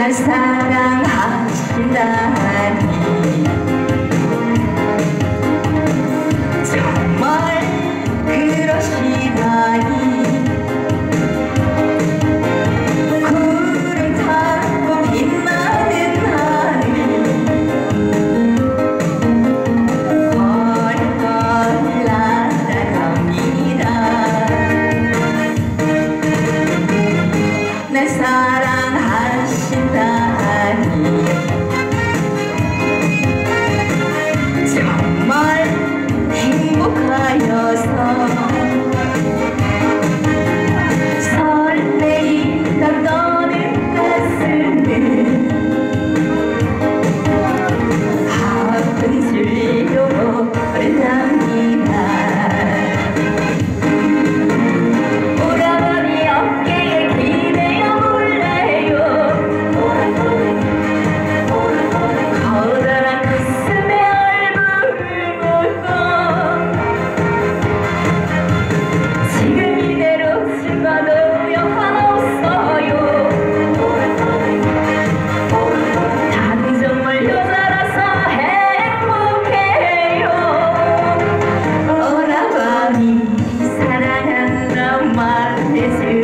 날 사랑하신다니 정말 그러시다니 구름 타고 빛나는 하늘 헐헐 날아갑니다. 날 사랑하신다니 정말 행복하여서 설레이다 떠는 가슴은 아픈 줄로 모른답니다. 오라버니 어깨에 기대어 몰라요. 커다란 가슴에 얼굴을 묻고 지금 이대로 죽어도 여한없어요. 나는 정말 여자라서 행복해요. 오라버니 사랑한다 말해줘.